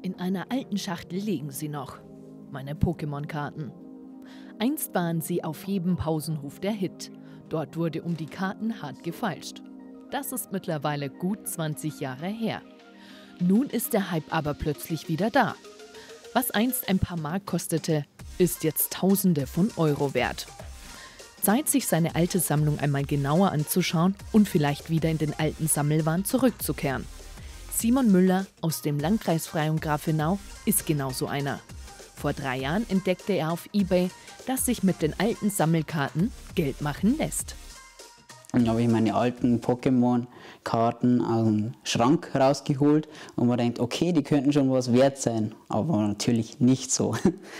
In einer alten Schachtel liegen sie noch, meine Pokémon-Karten. Einst waren sie auf jedem Pausenhof der Hit. Dort wurde um die Karten hart gefeilscht. Das ist mittlerweile gut 20 Jahre her. Nun ist der Hype aber plötzlich wieder da. Was einst ein paar Mark kostete, ist jetzt Tausende von Euro wert. Zeit, sich seine alte Sammlung einmal genauer anzuschauen und vielleicht wieder in den alten Sammelwahn zurückzukehren. Simon Müller aus dem Landkreis Freyung Grafenau ist genauso einer. Vor 3 Jahren entdeckte er auf eBay, dass sich mit den alten Sammelkarten Geld machen lässt. Dann habe ich meine alten Pokémon-Karten aus dem Schrank rausgeholt und man denkt, okay, die könnten schon was wert sein, aber natürlich nicht so.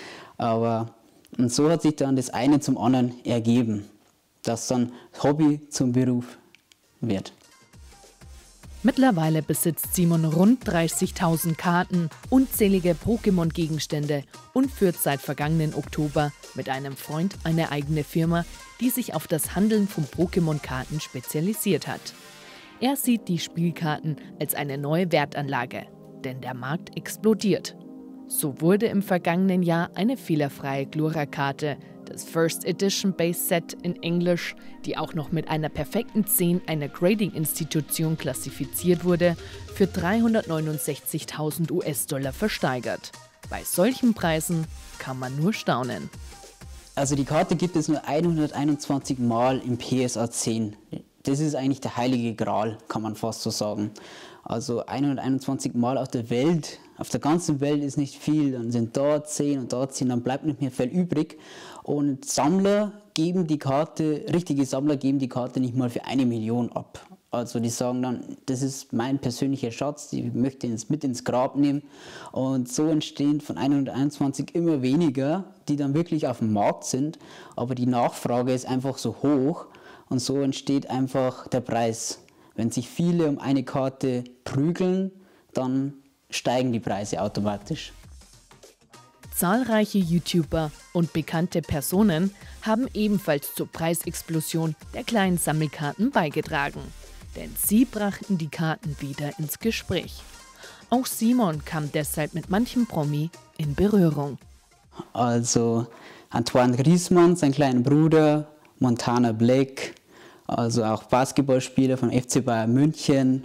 Und so hat sich dann das eine zum anderen ergeben, dass dann Hobby zum Beruf wird. Mittlerweile besitzt Simon rund 30.000 Karten, unzählige Pokémon-Gegenstände und führt seit vergangenen Oktober mit einem Freund eine eigene Firma, die sich auf das Handeln von Pokémon-Karten spezialisiert hat. Er sieht die Spielkarten als eine neue Wertanlage, denn der Markt explodiert. So wurde im vergangenen Jahr eine fehlerfreie Glura-Karte, das First Edition Base Set in Englisch, die auch noch mit einer perfekten 10 einer Grading-Institution klassifiziert wurde, für 369.000 US-Dollar versteigert. Bei solchen Preisen kann man nur staunen. Also die Karte gibt es nur 121 Mal im PSA 10. Das ist eigentlich der heilige Gral, kann man fast so sagen. Also 121 Mal auf der Welt, auf der ganzen Welt ist nicht viel, dann sind da 10 und da 10, dann bleibt nicht mehr viel übrig. Und Sammler geben die Karte, richtige Sammler geben die Karte nicht mal für 1 Million ab. Also die sagen dann, das ist mein persönlicher Schatz, die möchte ich mit ins Grab nehmen. Und so entstehen von 121 immer weniger, die dann wirklich auf dem Markt sind. Aber die Nachfrage ist einfach so hoch und so entsteht einfach der Preis. Wenn sich viele um eine Karte prügeln, dann steigen die Preise automatisch. Zahlreiche YouTuber und bekannte Personen haben ebenfalls zur Preisexplosion der kleinen Sammelkarten beigetragen. Denn sie brachten die Karten wieder ins Gespräch. Auch Simon kam deshalb mit manchem Promi in Berührung. Also Antoine Griezmann, sein kleiner Bruder, Montana Black, also auch Basketballspieler vom FC Bayern München.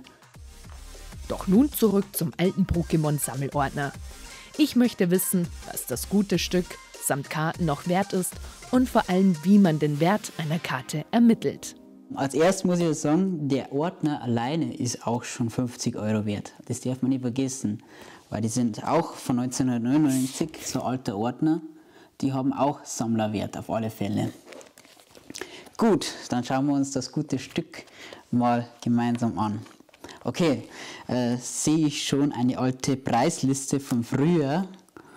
Doch nun zurück zum alten Pokémon-Sammelordner. Ich möchte wissen, was das gute Stück samt Karten noch wert ist und vor allem, wie man den Wert einer Karte ermittelt. Als erstes muss ich sagen, der Ordner alleine ist auch schon 50 Euro wert. Das darf man nicht vergessen, weil die sind auch von 1999, so alter Ordner. Die haben auch Sammlerwert auf alle Fälle. Gut, dann schauen wir uns das gute Stück mal gemeinsam an. Okay, sehe ich schon eine alte Preisliste von früher,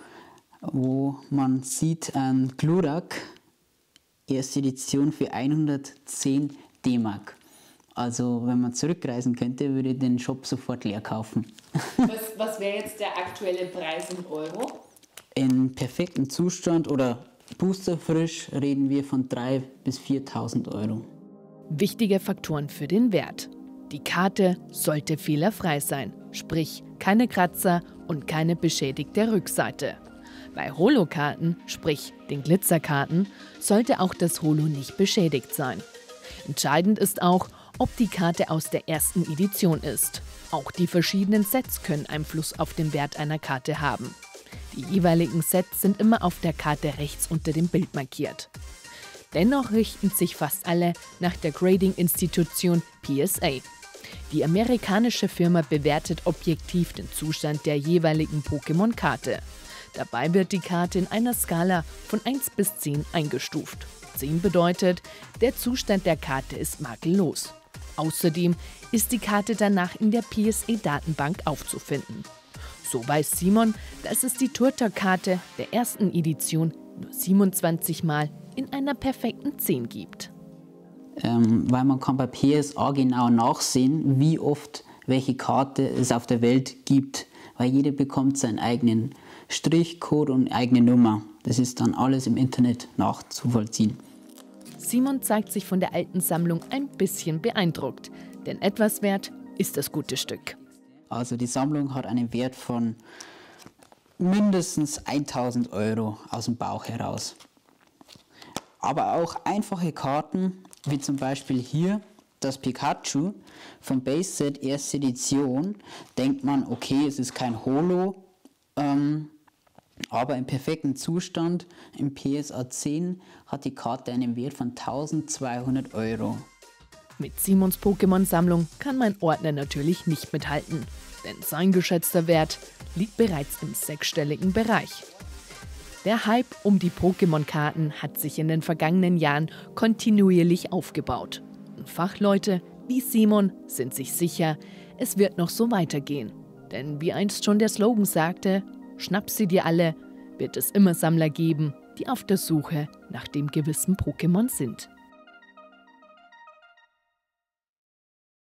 wo man sieht ein Glurak, erste Edition für 110 D-Mark. Also wenn man zurückreisen könnte, würde ich den Shop sofort leer kaufen. Was wäre jetzt der aktuelle Preis in Euro? In perfektem Zustand oder boosterfrisch reden wir von 3.000 bis 4.000 Euro. Wichtige Faktoren für den Wert. Die Karte sollte fehlerfrei sein, sprich keine Kratzer und keine beschädigte Rückseite. Bei Holo-Karten, sprich den Glitzerkarten, sollte auch das Holo nicht beschädigt sein. Entscheidend ist auch, ob die Karte aus der ersten Edition ist. Auch die verschiedenen Sets können Einfluss auf den Wert einer Karte haben. Die jeweiligen Sets sind immer auf der Karte rechts unter dem Bild markiert. Dennoch richten sich fast alle nach der Grading-Institution PSA. Die amerikanische Firma bewertet objektiv den Zustand der jeweiligen Pokémon-Karte. Dabei wird die Karte in einer Skala von 1 bis 10 eingestuft. 10 bedeutet, der Zustand der Karte ist makellos. Außerdem ist die Karte danach in der PSA-Datenbank aufzufinden. So weiß Simon, dass es die Turtok-Karte der ersten Edition nur 27 Mal in einer perfekten 10 gibt. Weil man kann bei PSA genau nachsehen, wie oft welche Karte es auf der Welt gibt. Weil jeder bekommt seinen eigenen Strichcode und eigene Nummer. Das ist dann alles im Internet nachzuvollziehen. Simon zeigt sich von der alten Sammlung ein bisschen beeindruckt, denn etwas wert ist das gute Stück. Also die Sammlung hat einen Wert von mindestens 1000 Euro aus dem Bauch heraus. Aber auch einfache Karten, wie zum Beispiel hier das Pikachu vom Base Set erste Edition, denkt man, okay, es ist kein Holo, aber im perfekten Zustand, im PSA 10, hat die Karte einen Wert von 1200 Euro. Mit Simons Pokémon-Sammlung kann mein Ordner natürlich nicht mithalten, denn sein geschätzter Wert liegt bereits im sechsstelligen Bereich. Der Hype um die Pokémon-Karten hat sich in den vergangenen Jahren kontinuierlich aufgebaut. Und Fachleute wie Simon sind sich sicher, es wird noch so weitergehen. Denn wie einst schon der Slogan sagte, schnapp sie dir alle, wird es immer Sammler geben, die auf der Suche nach dem gewissen Pokémon sind.